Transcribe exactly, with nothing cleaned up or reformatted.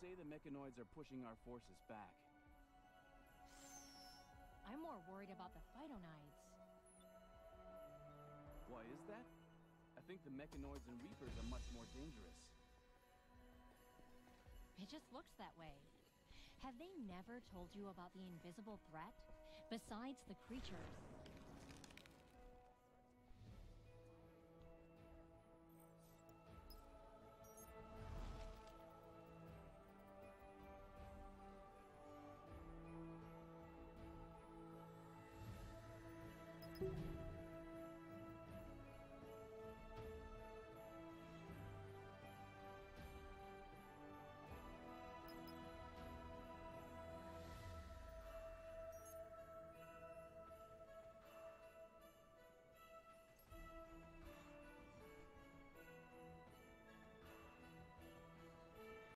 say the Mechanoids are pushing our forces back. I'm more worried about the Phytonides. Why is that? I think the Mechanoids and Reapers are much more dangerous. It just looks that way. Have they never told you about the invisible threat? Besides the creatures,